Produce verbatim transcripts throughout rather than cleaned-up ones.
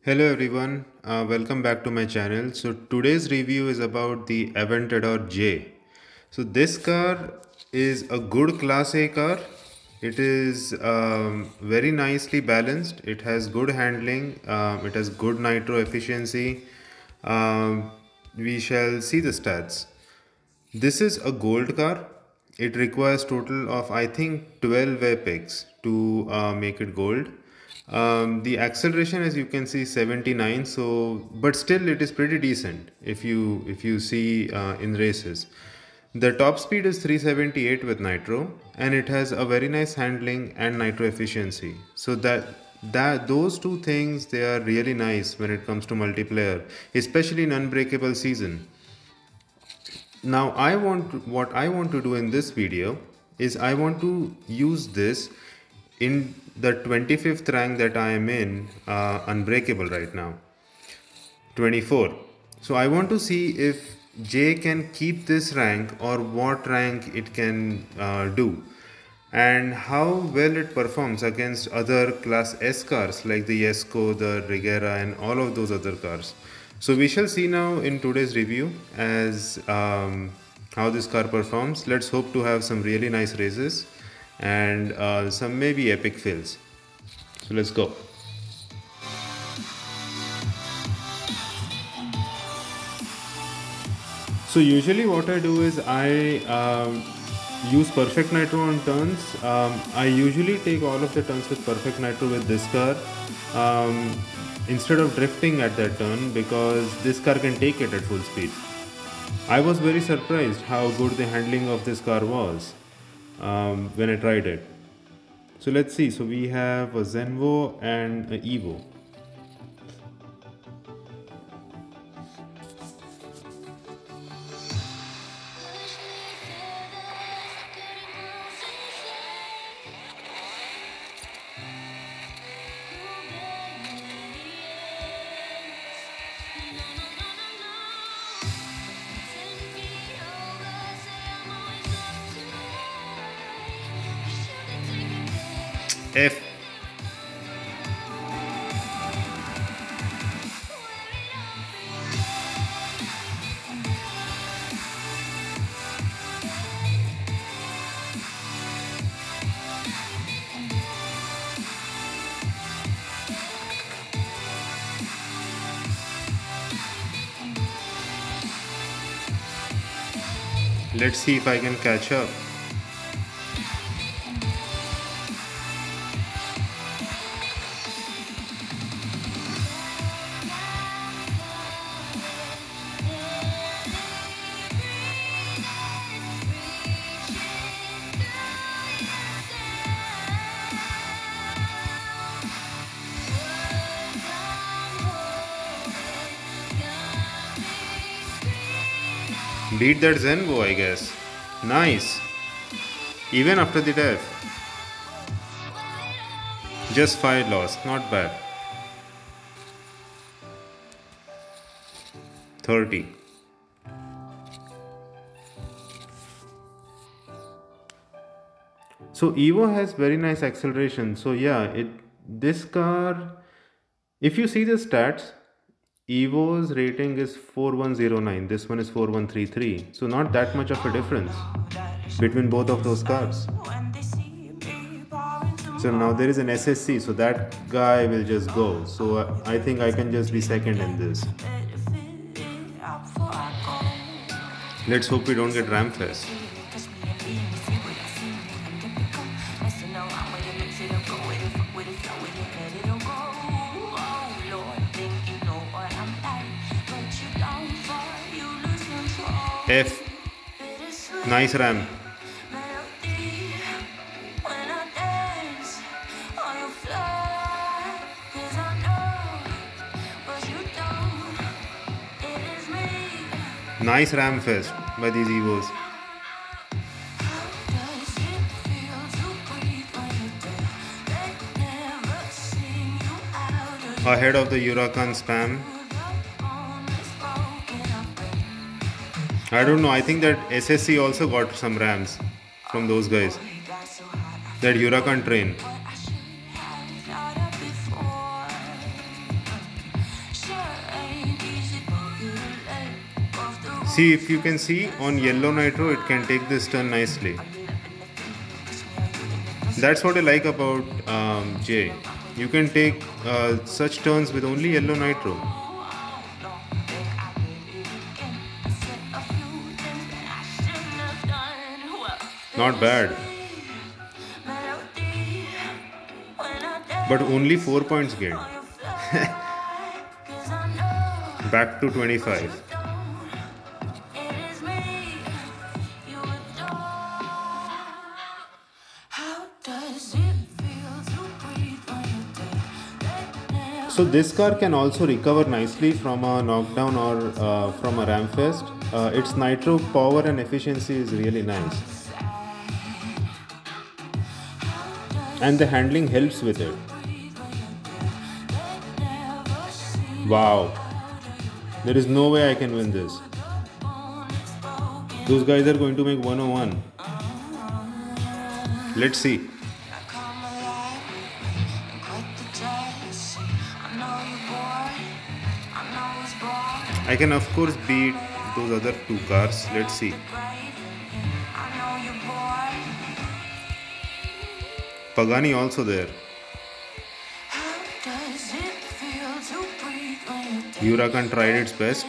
Hello everyone, uh, welcome back to my channel. So today's review is about the Aventador J. So this car is a good class A car. It is um, very nicely balanced. It has good handling. Um, it has good nitro efficiency. Um, we shall see the stats. This is a gold car. It requires total of I think twelve apex to uh, make it gold. Um, the acceleration, as you can see, seventy-nine. So, but still, it is pretty decent if you if you see uh, in races. The top speed is three seventy-eight with nitro, and it has a very nice handling and nitro efficiency. So that that those two things, they are really nice when it comes to multiplayer, especially in unbreakable season. Now I want to, what I want to do in this video is I want to use this in the twenty-fifth rank that I am in, uh, unbreakable right now, twenty-four. So I want to see if J can keep this rank or what rank it can uh, do, and how well it performs against other class S cars like the Jesko, the Regera, and all of those other cars. So we shall see now in today's review as um, how this car performs. Let's hope to have some really nice races and uh, some maybe epic fails. So let's go. So usually what I do is I um, use perfect nitro on turns. Um, I usually take all of the turns with perfect nitro with this car um, instead of drifting at that turn, because this car can take it at full speed. I was very surprised how good the handling of this car was um, when I tried it. So let's see. So we have a Zenvo and a Evo. F. Let's see if I can catch up. Beat that Zenvo, I guess. Nice. Even after the death. Just five loss, not bad. thirty. So Evo has very nice acceleration. So yeah, it this car, if you see the stats, Evo's rating is four one zero nine, this one is four one three three, so not that much of a difference between both of those cars. So now there is an S S C, so that guy will just go. So uh, I think I can just be second in this. Let's hope we don't get Ramfest. F. Nice ram. Nice ram fest by these Evos. Ahead of the Huracan spam. I don't know, I think that S S C also got some rams from those guys. That Huracan train. See, if you can see on yellow nitro, it can take this turn nicely. That's what I like about um, J. You can take uh, such turns with only yellow nitro. Not bad. But only four points gained. Back to twenty-five. So this car can also recover nicely from a knockdown or uh, from a ramfest. Uh, its nitro power and efficiency is really nice. And the handling helps with it. Wow. There is no way I can win this. Those guys are going to make one oh one. Let's see. I can of course beat those other two cars. Let's see. Pagani also there. Huracan tried its best.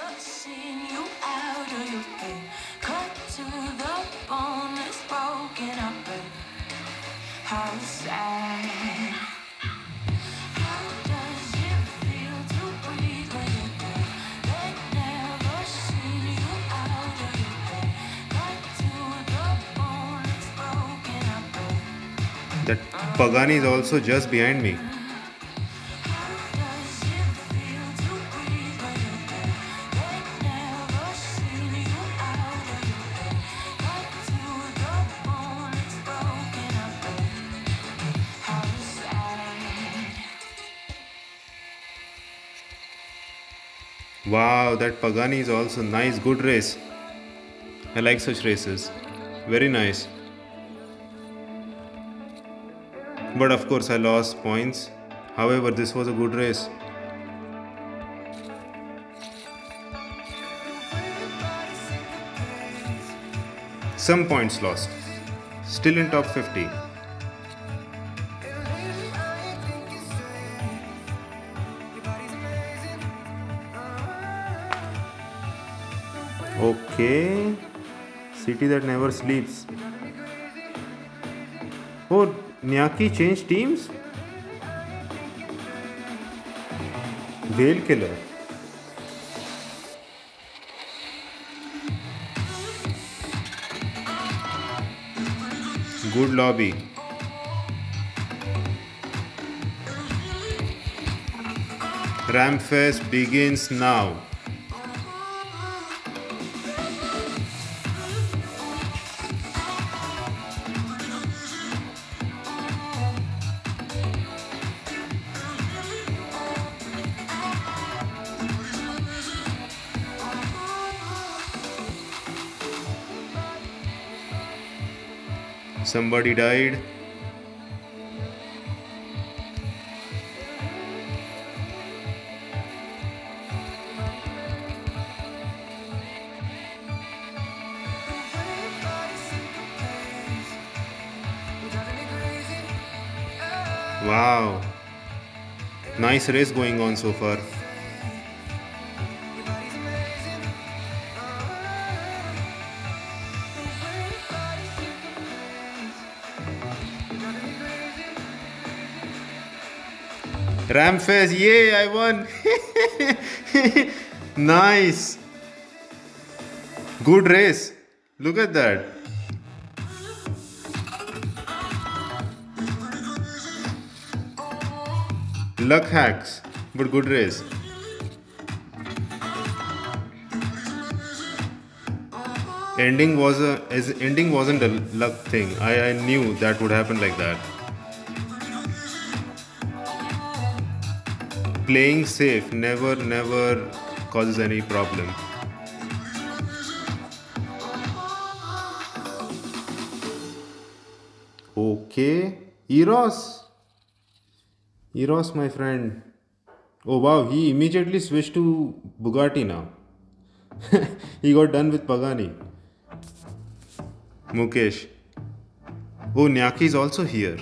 That Pagani is also just behind me. Wow, that Pagani is also nice, good race. I like such races. Very nice. But of course I lost points. However, this was a good race. Some points lost. Still in top fifty. Okay. City that never sleeps. Oh, Nyaki changed teams? Whale Killer. Good lobby. Ramfest begins now. Somebody died. Wow. Nice race going on so far. Ramfest, yay, I won. Nice. Good race. Look at that. Luck hacks, but good race. Ending was a as ending wasn't a luck thing. I, I knew that would happen like that. Playing safe never never causes any problem. Okay, Eros. Eros, my friend. Oh wow, he immediately switched to Bugatti now. He got done with Pagani. Mukesh. Oh, Nyaki is also here.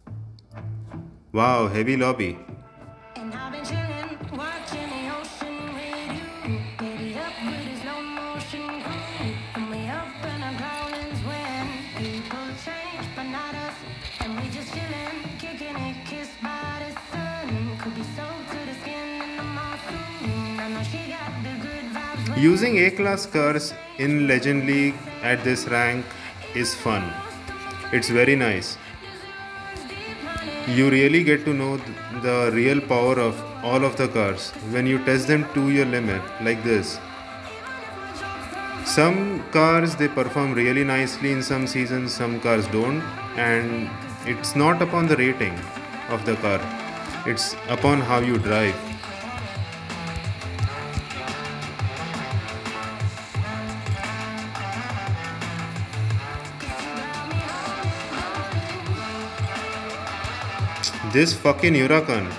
Wow, heavy lobby. And I've been chillin', watching the ocean with you. Baby up with his slow motion crew. And we up in our growlings when people change, but not us. And we just chillin', kicking it, kissed by the sun. Could be soaked to the skin in the monsoon. I know she got the good vibes when Using A-class cars in Legend League at this rank is fun. It's very nice. You really get to know th- the real power of all of the cars when you test them to your limit like this. Some cars they perform really nicely in some seasons, some cars don't, and it's not upon the rating of the car, it's upon how you drive. This fucking Huracan.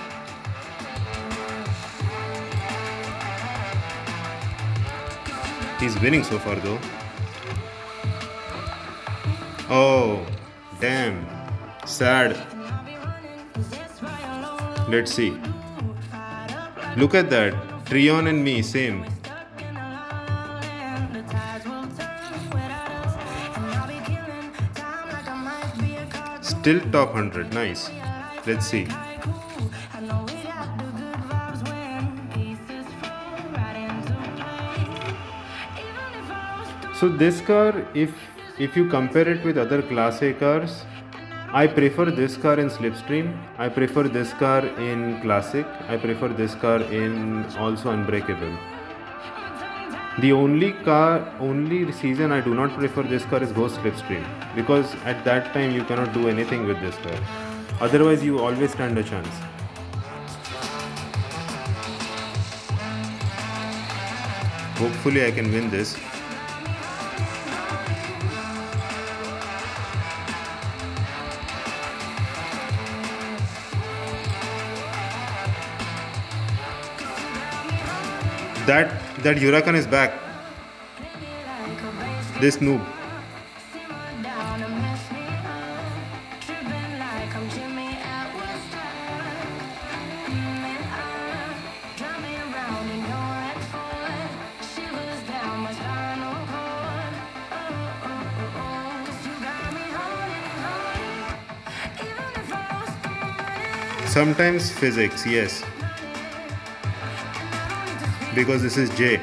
He's winning so far though. Oh, damn. Sad. Let's see. Look at that. Trion and me, same. the tides will turn without us. And I'll be killing time like I might be a car. Still top one hundred. Nice. Let's see. I know we got the good vibes when pieces fall right into place. Even if I lost the So this car, if if you compare it with other Class A cars, I prefer this car in Slipstream. I prefer this car in Classic. I prefer this car in also Unbreakable. The only car, only season I do not prefer this car is Ghost Slipstream, because at that time you cannot do anything with this car. Otherwise, you always stand a chance. Hopefully, I can win this. That that Huracan is back. like a bass This noob. simmer down and mess me up. Tripping like I'm Jimmy at Woodstock. Mm, and I drive me around in your X Ford. Shivers down my spinal cord. Oh, oh, oh, oh. 'Cause you got me holding, holding. Even if I lost the morning, Sometimes physics, yes, because this is J.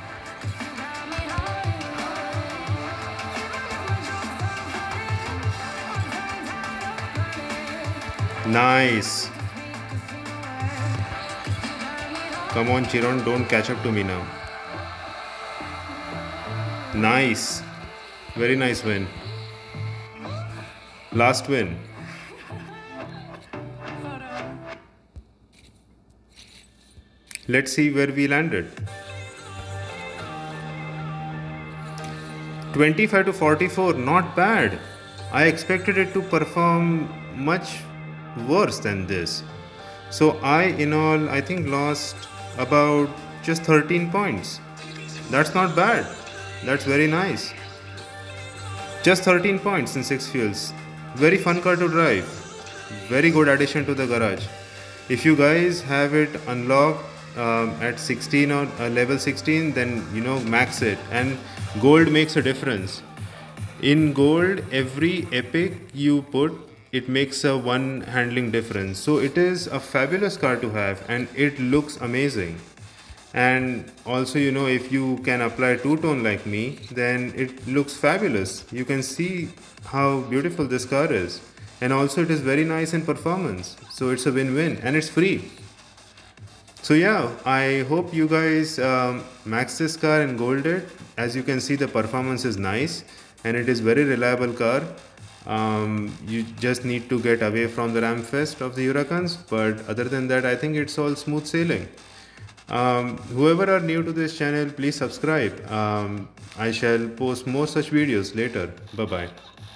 Nice. Come on, Chiron, don't catch up to me now. Nice. Very nice win. Last win. Let's see where we landed. twenty-five to forty-four, not bad. I expected it to perform much worse than this. So I, in all, I think lost about just thirteen points. That's not bad. That's very nice. Just thirteen points in six fuels. Very fun car to drive. Very good addition to the garage. If you guys have it unlocked um, at sixteen or uh, level sixteen, then you know max it. And gold makes a difference. In gold, every epic you put, it makes a one handling difference. So it is a fabulous car to have, and it looks amazing. And also, you know, if you can apply two-tone like me, then it looks fabulous. You can see how beautiful this car is. And also it is very nice in performance. So it's a win-win, and it's free. So yeah, I hope you guys um, max this car and gold it. As you can see, the performance is nice and it is very reliable car. Um, you just need to get away from the ram fest of the Huracans, but other than that, I think it's all smooth sailing. Um, whoever are new to this channel, please subscribe. Um, I shall post more such videos later. Bye bye.